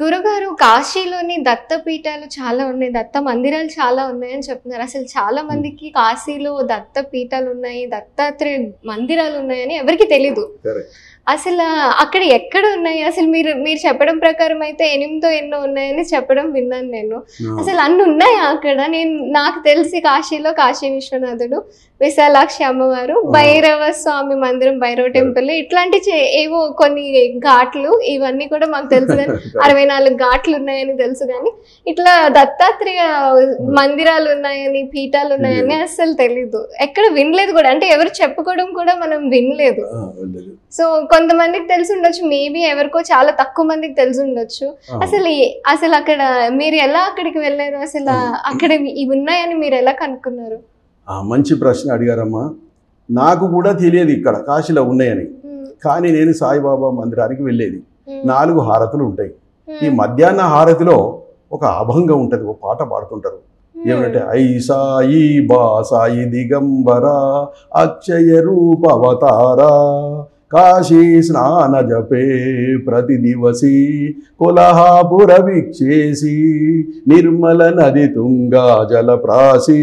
గురుగారు కాశీలోని దత్తపీఠాలు చాలా ఉన్నాయి, దత్త మందిరాలు చాలా ఉన్నాయని చెప్తున్నారు. అసలు చాలా మందికి కాశీలో దత్త పీఠాలు ఉన్నాయి, దత్తాత్రేయ మందిరాలు ఉన్నాయని ఎవరికి తెలీదు. అసలు అక్కడ ఎక్కడ ఉన్నాయి? అసలు మీరు చెప్పడం ప్రకారం అయితే 8 ఎన్నో ఉన్నాయని చెప్పడం విన్నాను నేను. అసలు అన్ని ఉన్నాయా అక్కడ? నాకు తెలిసి కాశీలో కాశీ విశ్వనాథుడు, విశాలాక్షి అమ్మవారు, భైరవ స్వామి మందిరం, భైరవ టెంపుల్, ఇట్లాంటి ఏవో కొన్ని ఘాట్లు ఇవన్నీ కూడా మాకు తెలుసు. కానీ 64 ఘాట్లు ఉన్నాయని తెలుసు. కానీ ఇట్లా దత్తాత్రేయ మందిరాలు ఉన్నాయని, పీఠాలు ఉన్నాయని అసలు తెలీదు, ఎక్కడ వినలేదు కూడా. అంటే ఎవరు చెప్పుకోవడం కూడా మనం వినలేదు. సో కొంతమందికి తెలిసి ఉండొచ్చు, మేబీ ఎవరికో చాలా తక్కువ మందికి తెలిసి ఉండొచ్చు. అసలు అక్కడ మీరు ఎలా అక్కడికి వెళ్ళారు? అసలు అక్కడ ఇవి ఉన్నాయని మీరు ఎలా కనుక్కున్నారు? మంచి ప్రశ్న అడిగారమ్మా. నాకు కూడా తెలియదు ఇక్కడ కాశీలో ఉన్నాయని. కానీ నేను సాయిబాబా మందిరానికి వెళ్ళేది. 4 హారతులు ఉంటాయి. ఈ మధ్యాహ్న హారతిలో ఒక అభంగం ఉంటుంది, ఒక పాట పాడుతుంటారు. ఏమంటే ఐ సాయి బా సాయి దిగంబర అక్షయ రూప అవతారా కాశీ స్నాన జపే ప్రతి దివసి కొల్హాపుర విక్షేసి నిర్మల నది తుంగా జలప్రాసి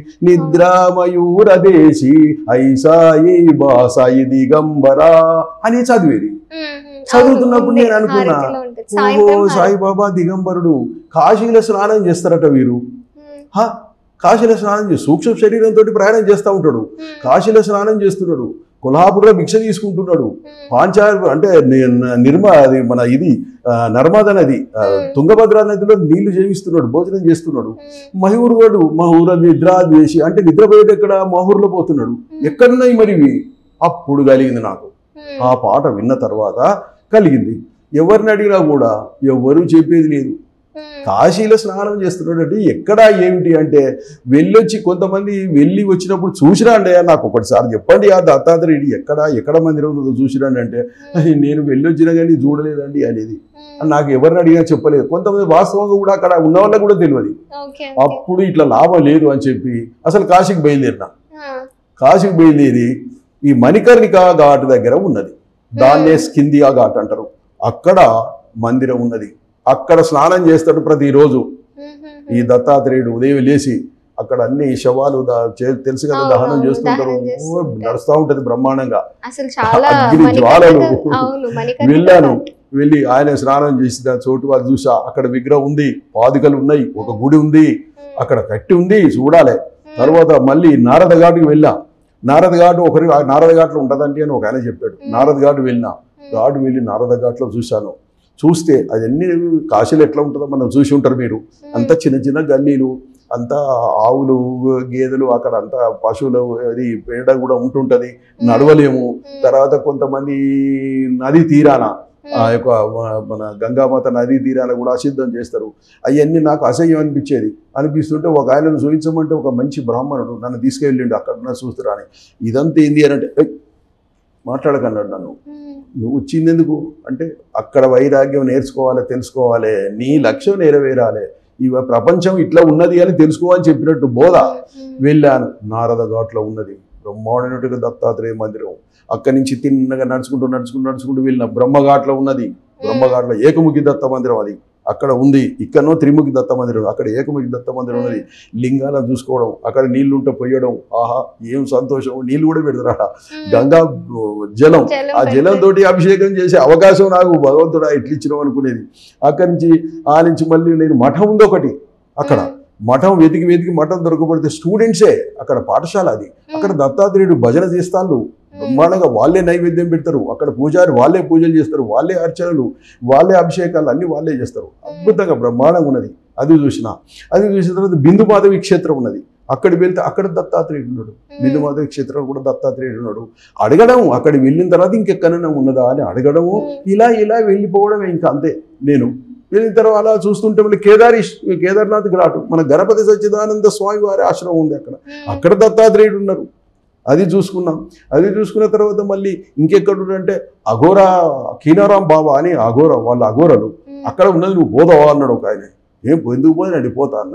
నిద్రామయూరదేశి ఐ సాయి బా సాయి దిగంబర అని చదివేది. చదువుతున్నప్పుడు నేను అనుకున్నా, ఓహో సాయిబాబా దిగంబరుడు, కాశీలో స్నానం చేస్తారట వీరు. కాశీలో స్నానం చేసి సూక్ష్మ శరీరంతో ప్రయాణం చేస్తూ ఉంటాడు, కాశీలో స్నానం చేస్తున్నాడు, కొల్హాపురంలో భిక్ష తీసుకుంటున్నాడు, పాంచాల అంటే అది మన ఇది నర్మదా నది, తుంగభద్రా నదిలో నీళ్లు చేయిస్తున్నాడు, భోజనం చేస్తున్నాడు. మహూర నిద్ర వేసి అంటే నిద్రపోయేది ఎక్కడ? మహూర్లో పోతున్నాడు. ఎక్కడున్నాయి మరి ఇవి? అప్పుడు కలిగింది నాకు. ఆ పాట విన్న తర్వాత కలిగింది. ఎవరిని అడిగినా కూడా ఎవరు చెప్పేది లేదు. కాశీలో స్నానం చేస్తున్నాడు అంటే ఎక్కడ ఏమిటి అంటే వెళ్ళొచ్చి కొంతమంది వెళ్ళి వచ్చినప్పుడు చూసిరాండి, నాకు ఒకటిసారి చెప్పండి ఆ దత్తాత్రేయుడు ఎక్కడ మందిరం ఉందో చూసిరండి అంటే నేను వెళ్ళొచ్చినా కానీ చూడలేదండి అనేది. నాకు ఎవరిని అడిగినా చెప్పలేదు. కొంతమంది వాస్తవంగా కూడా అక్కడ ఉన్న వాళ్ళకి కూడా తెలియదు. అప్పుడు ఇట్లా లాభం లేదు అని చెప్పి అసలు కాశీకి బయలుదేరినా. కాశీకి బయలుదేరి ఈ మణికర్ణికా ఘాట్ దగ్గర ఉన్నది, దాన్నే స్కిందియా ఘాట్ అంటారు. అక్కడ మందిరం ఉన్నది. అక్కడ స్నానం చేస్తాడు ప్రతిరోజు ఈ దత్తాత్రేయుడు. ఉదయం లేచి అక్కడ అన్ని శవాలు తెలుసు కదా, దహనం చేస్తుంటారు, నడుస్తూ ఉంటది బ్రహ్మాండంగా, అగ్ని జ్వాలలు. వెళ్ళాను, వెళ్ళి ఆయన స్నానం చేసిన చోటు అది చూసా. అక్కడ విగ్రహం ఉంది, పాదుకలు ఉన్నాయి, ఒక గుడి ఉంది, అక్కడ కట్టి ఉంది, చూడాలి. తర్వాత మళ్ళీ నారద ఘాట్కి వెళ్ళా. నారద ఘాట్ నారద ఘాట్లో ఉంటుందంటే అని ఒక ఆయన చెప్పాడు. నారద ఘాట్ వెళ్ళినా, వెళ్ళి నారద ఘాట్లో చూశాను. చూస్తే అవన్నీ కాశీలో ఎట్లా ఉంటుందో మనం చూసి ఉంటారు మీరు. అంతా చిన్న చిన్న గల్లీలు, అంతా ఆవులు గేదెలు, అక్కడ అంతా పశువులు అది పేడ కూడా ఉంటుంటుంది, నడవలేము. తర్వాత కొంతమంది నది తీరాన ఆ యొక్క మన గంగామాత నదీ తీరాన కూడా అసిద్ధం చేస్తారు. అవన్నీ నాకు అసహ్యం అనిపిస్తుంటే ఒక ఆయనను చూపించమంటే ఒక మంచి బ్రాహ్మణుడు నన్ను తీసుకెళ్ళిండు, అక్కడ చూస్తురా అని. ఇదంతా ఏంది అని అంటే మాట్లాడకన్నాడు నన్ను. నువ్వు వచ్చింది ఎందుకు అంటే అక్కడ వైరాగ్యం నేర్చుకోవాలి, తెలుసుకోవాలి, నీ లక్ష్యం నెరవేరాలి, ఈ ప్రపంచం ఇట్లా ఉన్నది అని తెలుసుకోవాలని చెప్పినట్టు బోధ. వెళ్ళాను. నారద ఘాట్లో ఉన్నది బ్రహ్మాండమైనట్టుగా దత్తాత్రేయ మందిరం. అక్కడి నుంచి తిన్నగా నడుచుకుంటూ వెళ్ళిన బ్రహ్మఘాట్లో ఉన్నది. బ్రహ్మఘాట్లో ఏకముఖి దత్త మందిరం అది అక్కడ ఉంది. ఇక్కడనో త్రిముఖి దత్త మందిరం, అక్కడ ఏకముఖి దత్త మందిరం ఉన్నది. లింగాలను చూసుకోవడం, అక్కడ నీళ్లు ఉంటే పోయడం, ఆహా ఏం సంతోషం. నీళ్ళు కూడా పెడతారట, గంగా జలం, ఆ జలంతో అభిషేకం చేసే అవకాశం నాకు భగవంతుడా ఎట్లిచ్చినావు అనుకునేది. అక్కడి నుంచి నుంచి మళ్ళీ నేను మఠం ఉంది ఒకటి, అక్కడ మఠం వెతికి మఠం దొరకబడితే స్టూడెంట్సే, అక్కడ పాఠశాల అది. అక్కడ దత్తాత్రేయుడు భజన చేస్తాను బ్రహ్మాండంగా, వాళ్ళే నైవేద్యం పెడతారు, అక్కడ పూజారి వాళ్ళే పూజలు చేస్తారు, వాళ్ళే అర్చనలు, వాళ్ళే అభిషేకాలు అన్ని వాళ్ళే చేస్తారు. అద్భుతంగా బ్రహ్మాండంగా ఉన్నది. అది చూసిన తర్వాత బిందు మాధవి క్షేత్రం ఉన్నది. అక్కడికి వెళ్తే అక్కడ దత్తాత్రేయుడు ఉన్నాడు. బిందు మాధవి క్షేత్రం కూడా దత్తాత్రేయుడు ఉన్నాడు. అడగడం, అక్కడికి వెళ్ళిన తర్వాత ఇంకెక్కడైనా ఉన్నదా అని అడగడము, ఇలా వెళ్ళిపోవడమే. ఇంకా అంతే. నేను వెళ్ళిన తర్వాత అలా చూస్తుంటే మళ్ళీ కేదార్నాథ్ ఘాటు, మన గణపతి సచ్చిదానంద స్వామి వారి ఆశ్రమం ఉంది అక్కడ దత్తాత్రేయుడు ఉన్నారు. అది చూసుకున్నాం. అది చూసుకున్న తర్వాత మళ్ళీ ఇంకెక్కడుంటే అఘోరా కీనారాం బాబా అని వాళ్ళ అఘోరలు అక్కడ ఉన్నది, నువ్వు పోదావా అన్నాడు ఒక ఆయన. ఎందుకు పోయినండి, పోతా అన్న.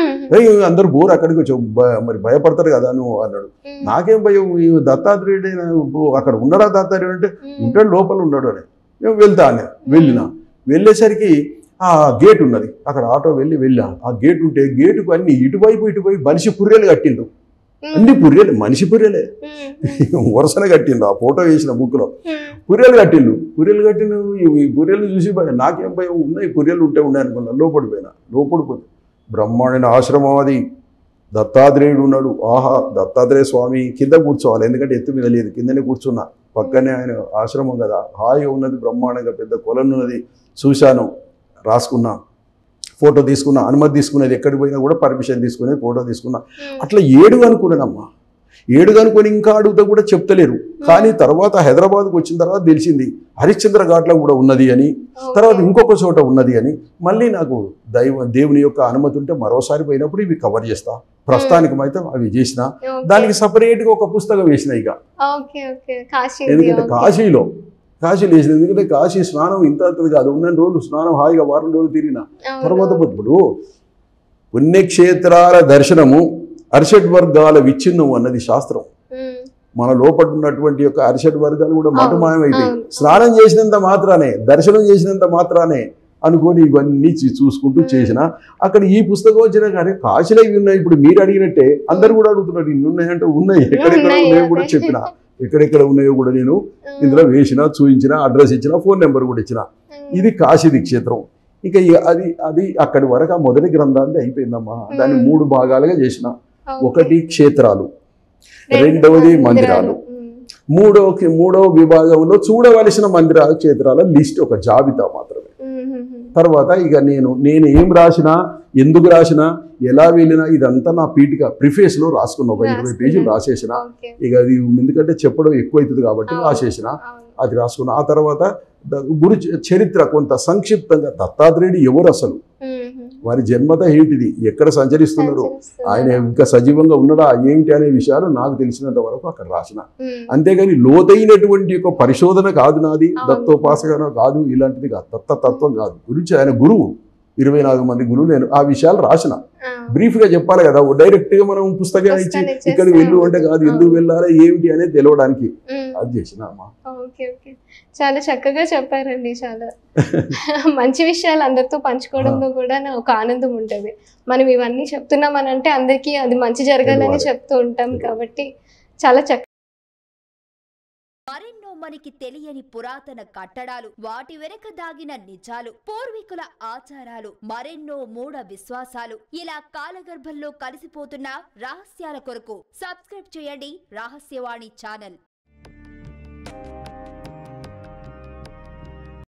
అందరు బోరు అక్కడికి వచ్చావు, మరి భయపడతారు కదా నువ్వు అన్నాడు. నాకేం భయం, దత్తాత్రేయుడు అక్కడ ఉన్నాడా దత్తాత్రేయుడు అంటే ఉంటాడు, లోపల ఉన్నాడు అని. వెళ్తా అని వెళ్ళినా. వెళ్ళేసరికి ఆ గేట్ ఉన్నది, అక్కడ ఆటో వెళ్ళా. ఆ గేట్ ఉంటే గేటుకు అన్ని ఇటువైపు మనిషి పుర్రెలు కట్టిండు, అన్ని పుర్రెలు మనిషి పుర్రెలే వరుసన కట్టిండు. ఆ ఫోటో వేసిన బుక్లో పుర్రెలు కట్టిండు. ఈ పుర్రెలు చూసి నాకేం భయం, ఉన్నాయి పుర్రెలు ఉండే అనుకున్నా. లోపడిపోతే బ్రహ్మాండమైన ఆశ్రమం అది. దత్తాత్రేయుడు ఉన్నాడు. ఆహా, దత్తాత్రేయ స్వామి కింద కూర్చోవాలి, ఎందుకంటే ఎత్తు మీద లేదు, కిందనే కూర్చున్నా. పక్కనే ఆయన ఆశ్రమం కదా, హాయిగా ఉన్నది, బ్రహ్మాండంగా పెద్ద కొలను ఉన్నది. చూశాను, రాసుకున్నా, ఫోటో తీసుకున్నా, అనుమతి తీసుకునేది, ఎక్కడికి పోయినా కూడా పర్మిషన్ తీసుకునేది, ఫోటో తీసుకున్నా. అట్లా 7 అనుకున్నానమ్మా. 7 అనుకొని ఇంకా అడుగుతా కూడా చెప్తలేరు. కానీ తర్వాత హైదరాబాద్కు వచ్చిన తర్వాత తెలిసింది హరిశ్చంద్ర ఘాట్లో కూడా ఉన్నది అని, తర్వాత ఇంకొక చోట ఉన్నది అని. మళ్ళీ నాకు దేవుని యొక్క అనుమతి ఉంటే మరోసారి పోయినప్పుడు ఇవి కవర్ చేస్తా. ప్రస్తుతానికి అయితే అవి చేసిన, దానికి సపరేట్గా ఒక పుస్తకం వేసిన. ఇక ఎందుకంటే కాశీలో వేసిన, ఎందుకంటే కాశీ స్నానం ఇంత కాదు, ఉన్న రోజులు స్నానం హాయిగా వారం రోజులు తిరిగిన తర్వాత ఇప్పుడు పుణ్యక్షేత్రాల దర్శనము అరిషడ్ వర్గాల విచ్ఛిన్నం అన్నది శాస్త్రం. మన లోపల ఉన్నటువంటి యొక్క అరిషడ్ వర్గాలు కూడా మటుమాయమైతాయి. స్నానం చేసినంత మాత్రానే, దర్శనం చేసినంత మాత్రానే అనుకొని ఇవన్నీ చూసుకుంటూ చేసిన. అక్కడ ఈ పుస్తకం వచ్చినా కానీ కాశీలో ఇవి ఉన్నాయి. ఇప్పుడు మీరు అడిగినట్టే అందరు కూడా అడుగుతున్నారు, ఇన్ని ఉన్నాయంటే ఉన్నాయి, ఎక్కడెక్కడ ఉన్నాయో కూడా చెప్పిన, ఎక్కడెక్కడ ఉన్నాయో కూడా నేను ఇందులో వేసిన, చూపించిన, అడ్రస్ ఇచ్చిన, ఫోన్ నెంబర్ కూడా ఇచ్చిన. ఇది కాశీ క్షేత్రం. ఇక అది అక్కడి వరకు ఆ మొదటి గ్రంథాన్ని అయిపోయిందమ్మా. దాన్ని 3 భాగాలుగా చేసిన. ఒకటి క్షేత్రాలు, రెండవది మందిరాలు, మూడవ విభాగంలో చూడవలసిన మందిరాల క్షేత్రాల లిస్ట్, ఒక జాబితా మాత్రమే. తర్వాత ఇక నేను ఏం రాసినా, ఎందుకు రాసినా, ఎలా వెళ్ళినా ఇదంతా నా పీఠిక ప్రిఫేస్లో రాసుకున్నా. ఒక 20 పేజీలు రాసేసిన. ఇక అది ఎందుకంటే చెప్పడం ఎక్కువైతుంది కాబట్టి రాసేసిన, అది రాసుకున్నా. ఆ తర్వాత గురు చరిత్ర కొంత సంక్షిప్తంగా, దత్తాత్రేయుడు ఎవరు అసలు, వారి జన్మత ఏంటిది, ఎక్కడ సంచరిస్తున్నారు, ఆయన ఇంకా సజీవంగా ఉన్నాడా ఏంటి అనే విషయాలు నాకు తెలిసినంత వరకు అక్కడ రాసిన. అంతేగాని లోతైనటువంటి ఒక పరిశోధన కాదు నాది, దత్తోపాసన కాదు, ఇలాంటిది కాదు, దత్తతత్వం కాదు. గురించి ఆయన గురువు, 24 మంది గురువు. నేను ఆ విషయాలు రాసిన. బ్రీఫ్ గా చెప్పాలి కదా, డైరెక్ట్ గా మనం పుస్తకం ఇచ్చి ఇక్కడికి వెళ్ళు అంటే కాదు, ఎందుకు వెళ్ళాలి ఏమిటి అనేది తెలవడానికి అది చేసిన. చాలా చక్కగా చెప్పారండి. చాలా మంచి విషయాలు అందరితో పంచుకోవడంలో కూడా ఒక ఆనందం ఉంటుంది. మనం ఇవన్నీ చెప్తున్నామనంటే అందరికీ అది మంచి జరగాలని చెప్తూ ఉంటాం కాబట్టి చాలా చక్కగా. మరెన్నో మనకి తెలియని పురాతన కట్టడాలు, వాటి వెనక దాగిన నిజాలు, పూర్వీకుల ఆచారాలు, మరెన్నో మూఢ విశ్వాసాలు, ఇలా కాలగర్భంలో కలిసిపోతున్న రహస్యాల కొరకు సబ్స్క్రైబ్ చేయండి రహస్యవాణి ఛానల్.